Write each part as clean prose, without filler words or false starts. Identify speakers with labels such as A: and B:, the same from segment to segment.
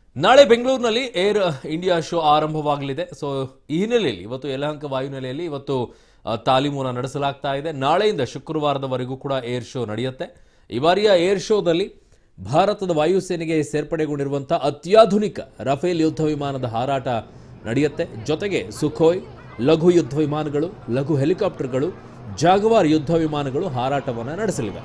A: ನಾಳೆ ಬೆಂಗಳೂರಿನಲ್ಲಿ air India show ಆರಂಭವಾಗಲಿದೆ. ಸೊ ಈ ಹಿನ್ನೆಲೆಯಲ್ಲಿ ಇವತ್ತು ಯಲಹಂಕ ವಾಯುನೆಲೆಯಲ್ಲಿ ಇವತ್ತು ತಾಲೀಮುನ ನಡೆಸಲಾಗ್ತಾ ಇದೆ. ನಾಳೆಯಿಂದ ಶುಕ್ರವಾರದವರೆಗೂ ಕೂಡ ಏರ್ ಶೋ ನಡೆಯುತ್ತೆ. ಈ ಬಾರಿಯ ಏರ್ ಶೋದಲ್ಲಿ ಭಾರತದ ವಾಯುಸೇನೆಗೆ ಸೇರ್ಪಡೆಗೊಂಡಿರುವಂತಹ ಅತ್ಯಾಧುನಿಕ ರಫೇಲ್ ಯುದ್ಧ ವಿಮಾನದ ಹಾರಾಟ ನಡೆಯುತ್ತೆ. ಜೊತೆಗೆ ಸುಖೋಯ್ ಲಘು ಯುದ್ಧ ವಿಮಾನಗಳು, ಲಘು ಹೆಲಿಕಾಪ್ಟರ್ಗಳು, ಜಾಗವಾರ್ ಯುದ್ಧ ವಿಮಾನಗಳು ಹಾರಾಟವನ್ನು ನಡೆಸಲಿವೆ.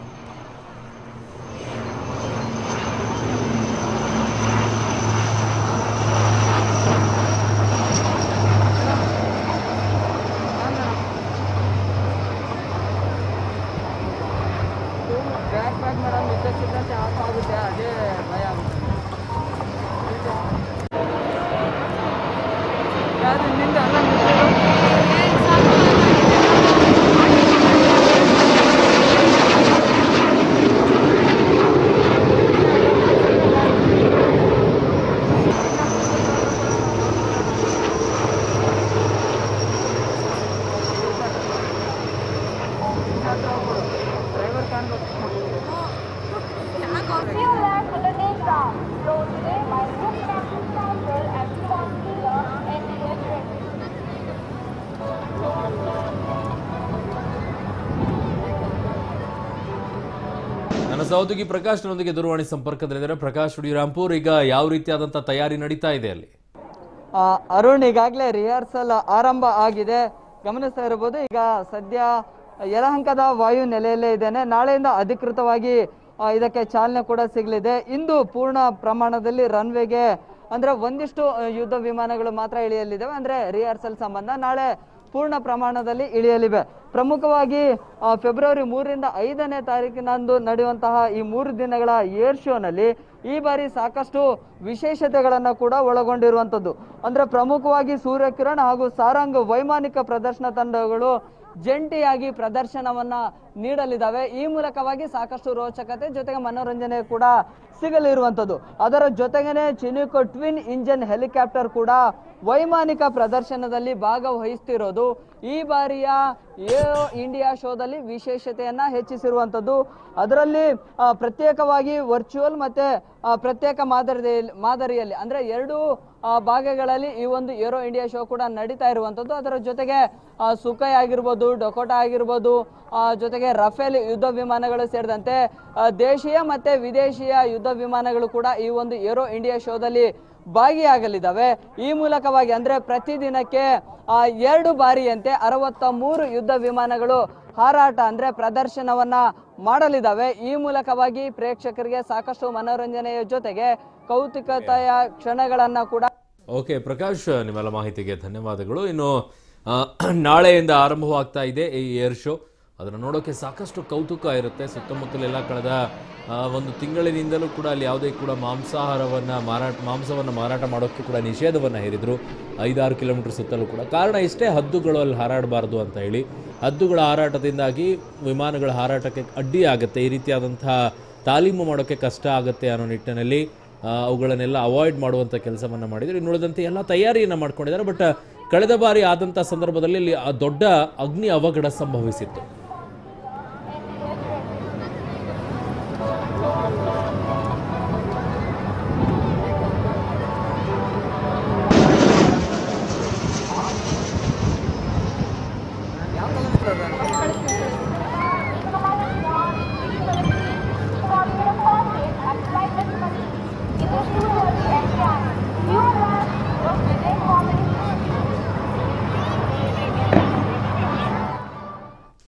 A: ನನ್ನ ಸಹೋದ್ಯೋಗಿ ಪ್ರಕಾಶ್ ನೊಂದಿಗೆ ದೂರವಾಣಿ ಸಂಪರ್ಕದಲ್ಲಿದ್ದಾರೆ. ಪ್ರಕಾಶ್, ಶ್ರೀರಾಮ್ಪುರ್, ಈಗ ಯಾವ ರೀತಿಯಾದಂತಹ ತಯಾರಿ ನಡೀತಾ ಇದೆ ಅಲ್ಲಿ?
B: ಅರುಣ್, ಈಗಾಗಲೇ ರಿಹರ್ಸಲ್ ಆರಂಭ ಆಗಿದೆ. ಗಮನಿಸ್ತಾ ಇರಬಹುದು. ಈಗ ಸದ್ಯ ಯಲಹಂಕದ ವಾಯು ನೆಲೆಯಲ್ಲೇ ಇದ್ದೇನೆ. ನಾಳೆಯಿಂದ ಅಧಿಕೃತವಾಗಿ ಇದಕ್ಕೆ ಚಾಲನೆ ಕೂಡ ಸಿಗಲಿದೆ. ಇಂದು ಪೂರ್ಣ ಪ್ರಮಾಣದಲ್ಲಿ ರನ್ವೇಗೆ ಅಂದ್ರೆ ಒಂದಿಷ್ಟು ಯುದ್ಧ ವಿಮಾನಗಳು ಮಾತ್ರ ಇಳಿಯಲಿದ್ದಾವೆ. ಅಂದ್ರೆ ರಿಹರ್ಸಲ್ ಸಂಬಂಧ ನಾಳೆ ಪೂರ್ಣ ಪ್ರಮಾಣದಲ್ಲಿ ಇಳಿಯಲಿವೆ. ಪ್ರಮುಖವಾಗಿ ಫೆಬ್ರವರಿ 3ರಿಂದ 5ನೇ ತಾರೀಕಿನಂದು ನಡೆಯುವಂತಹ ಈ 3 ದಿನಗಳ ಏರ್ ಶೋನಲ್ಲಿ ಈ ಬಾರಿ ಸಾಕಷ್ಟು ವಿಶೇಷತೆಗಳನ್ನು ಕೂಡ ಒಳಗೊಂಡಿರುವಂಥದ್ದು. ಅಂದ್ರೆ ಪ್ರಮುಖವಾಗಿ ಸೂರ್ಯಕಿರಣ್ ಹಾಗೂ ಸಾರಂಗ್ ವೈಮಾನಿಕ ಪ್ರದರ್ಶನ ತಂಡಗಳು ಜಂಟಿಯಾಗಿ ಪ್ರದರ್ಶನವನ್ನ ನೀಡಲಿದ್ದಾವೆ. ಈ ಮೂಲಕವಾಗಿ ಸಾಕಷ್ಟು ರೋಚಕತೆ ಜೊತೆಗೆ ಮನೋರಂಜನೆ ಕೂಡ ಸಿಗಲಿರುವಂಥದ್ದು. ಅದರ ಜೊತೆಗೇನೆ ಚಿನೂಕ್ ಟ್ವಿನ್ ಇಂಜಿನ್ ಹೆಲಿಕಾಪ್ಟರ್ ಕೂಡ ವೈಮಾನಿಕ ಪ್ರದರ್ಶನದಲ್ಲಿ ಭಾಗವಹಿಸ್ತಿರೋದು ಈ ಬಾರಿಯ ಏರೋ ಇಂಡಿಯಾ ಶೋದಲ್ಲಿ ವಿಶೇಷತೆಯನ್ನ ಹೆಚ್ಚಿಸಿರುವಂಥದ್ದು. ಅದರಲ್ಲಿ ಪ್ರತ್ಯೇಕವಾಗಿ ವರ್ಚುವಲ್ ಮತ್ತೆ ಪ್ರತ್ಯೇಕ ಮಾದರಿಯಲ್ಲಿ ಅಂದ್ರೆ 2 ಭಾಗಗಳಲ್ಲಿ ಈ ಒಂದು ಏರೋ ಇಂಡಿಯಾ ಶೋ ಕೂಡ ನಡೀತಾ ಇರುವಂಥದ್ದು. ಅದರ ಜೊತೆಗೆ ಸುಖೋಯ್ ಆಗಿರ್ಬೋದು, ಡಕೋಟಾ ಆಗಿರ್ಬೋದು, ಜೊತೆಗೆ ರಫೇಲ್ ಯುದ್ಧ ವಿಮಾನಗಳು ಸೇರಿದಂತೆ ದೇಶೀಯ ಮತ್ತೆ ವಿದೇಶಿಯ ಯುದ್ಧ ವಿಮಾನಗಳು ಕೂಡ ಈ ಒಂದು ಏರೋ ಇಂಡಿಯಾ ಶೋದಲ್ಲಿ ಭಾಗಿಯಾಗಲಿದ್ದಾವೆ. ಈ ಮೂಲಕವಾಗಿ ಅಂದ್ರೆ ಪ್ರತಿದಿನಕ್ಕೆ 2 ಬಾರಿಯಂತೆ 63 ಯುದ್ಧ ವಿಮಾನಗಳು ಹಾರಾಟ ಅಂದ್ರೆ ಪ್ರದರ್ಶನವನ್ನ ಮಾಡಲಿದ್ದಾವೆ. ಈ ಮೂಲಕವಾಗಿ ಪ್ರೇಕ್ಷಕರಿಗೆ ಸಾಕಷ್ಟು ಮನೋರಂಜನೆಯ ಜೊತೆಗೆ ಕೌತುಕತೆಯ ಕ್ಷಣಗಳನ್ನ ಕೂಡ.
A: ಓಕೆ ಪ್ರಕಾಶ್, ನಿಮ್ಮೆಲ್ಲ ಮಾಹಿತಿಗೆ ಧನ್ಯವಾದಗಳು. ಇನ್ನು ನಾಳೆಯಿಂದ ಆರಂಭವಾಗ್ತಾ ಇದೆ ಈ ಏರ್ ಶೋ. ಅದನ್ನು ನೋಡೋಕೆ ಸಾಕಷ್ಟು ಕೌತುಕ ಇರುತ್ತೆ. ಸುತ್ತಮುತ್ತಲೆಲ್ಲ ಕಳೆದ 1 ತಿಂಗಳಿನಿಂದಲೂ ಕೂಡ ಅಲ್ಲಿ ಯಾವುದೇ ಕೂಡ ಮಾಂಸವನ್ನು ಮಾರಾಟ ಮಾಡೋಕ್ಕೆ ಕೂಡ ನಿಷೇಧವನ್ನು ಹೇರಿದ್ರು 5-6 ಕಿಲೋಮೀಟರ್ ಸುತ್ತಲೂ ಕೂಡ. ಕಾರಣ ಇಷ್ಟೇ, ಹದ್ದುಗಳು ಅಲ್ಲಿ ಹಾರಾಡಬಾರ್ದು ಅಂತ ಹೇಳಿ. ಹದ್ದುಗಳ ಹಾರಾಟದಿಂದಾಗಿ ವಿಮಾನಗಳ ಹಾರಾಟಕ್ಕೆ ಅಡ್ಡಿ ಆಗುತ್ತೆ. ಈ ರೀತಿಯಾದಂತಹ ತಾಲೀಮು ಮಾಡೋಕ್ಕೆ ಕಷ್ಟ ಆಗುತ್ತೆ ಅನ್ನೋ ನಿಟ್ಟಿನಲ್ಲಿ ಅವುಗಳನ್ನೆಲ್ಲ ಅವಾಯ್ಡ್ ಮಾಡುವಂಥ ಕೆಲಸವನ್ನು ಮಾಡಿದ್ರು. ಇನ್ನುಳಿದಂತೆ ಎಲ್ಲ ತಯಾರಿಯನ್ನು ಮಾಡ್ಕೊಂಡಿದ್ದಾರೆ. ಬಟ್ ಕಳೆದ ಬಾರಿ ಆದಂಥ ಸಂದರ್ಭದಲ್ಲಿ ಇಲ್ಲಿ ದೊಡ್ಡ ಅಗ್ನಿ ಅವಘಡ ಸಂಭವಿಸಿತ್ತು.